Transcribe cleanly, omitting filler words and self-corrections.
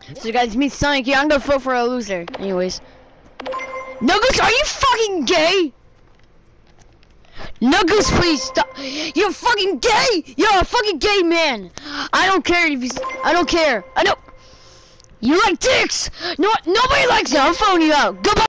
So guys, me Sonic here. I'm gonna vote for a loser. Anyways. Nuggles, are you fucking gay? Nuggles, please stop. You're fucking gay! You're a fucking gay man! I don't care if you... I don't care. I don't... You like dicks! No, nobody likes you. I'm phoning you out. Goodbye!